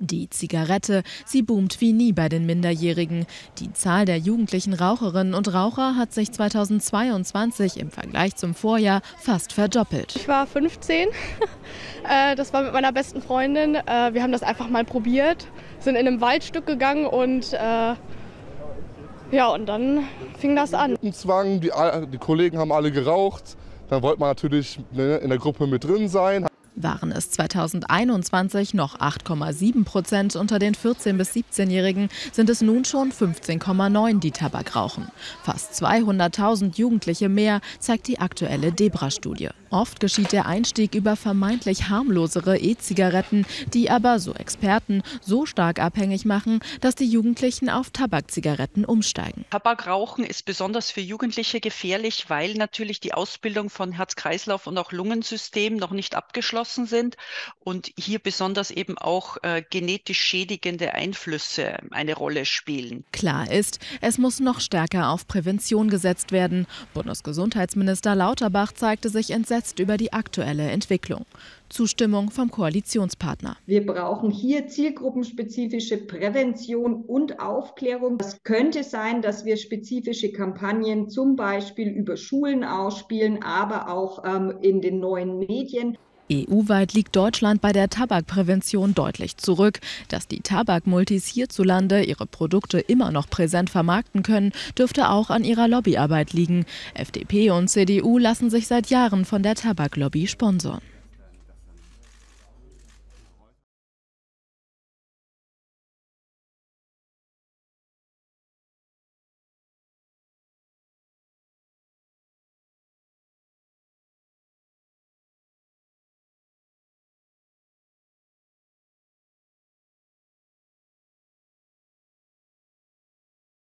Die Zigarette, sie boomt wie nie bei den Minderjährigen. Die Zahl der jugendlichen Raucherinnen und Raucher hat sich 2022 im Vergleich zum Vorjahr fast verdoppelt. Ich war 15, das war mit meiner besten Freundin. Wir haben das einfach mal probiert, sind in einem Waldstück gegangen und und dann fing das an. Zwang, die Kollegen haben alle geraucht, dann wollte man natürlich in der Gruppe mit drin sein. Waren es 2021 noch 8,7% unter den 14- bis 17-Jährigen, sind es nun schon 15,9%, die Tabak rauchen. Fast 200.000 Jugendliche mehr, zeigt die aktuelle DEBRA-Studie. Oft geschieht der Einstieg über vermeintlich harmlosere E-Zigaretten, die aber, so Experten, so stark abhängig machen, dass die Jugendlichen auf Tabakzigaretten umsteigen. Tabakrauchen ist besonders für Jugendliche gefährlich, weil natürlich die Ausbildung von Herz-Kreislauf- und auch Lungensystem noch nicht abgeschlossen sind und hier besonders eben auch genetisch schädigende Einflüsse eine Rolle spielen. Klar ist, es muss noch stärker auf Prävention gesetzt werden. Bundesgesundheitsminister Lauterbach zeigte sich entsetzt über die aktuelle Entwicklung. Zustimmung vom Koalitionspartner. Wir brauchen hier zielgruppenspezifische Prävention und Aufklärung. Es könnte sein, dass wir spezifische Kampagnen zum Beispiel über Schulen ausspielen, aber auch in den neuen Medien. EU-weit liegt Deutschland bei der Tabakprävention deutlich zurück. Dass die Tabakmultis hierzulande ihre Produkte immer noch präsent vermarkten können, dürfte auch an ihrer Lobbyarbeit liegen. FDP und CDU lassen sich seit Jahren von der Tabaklobby sponsoren.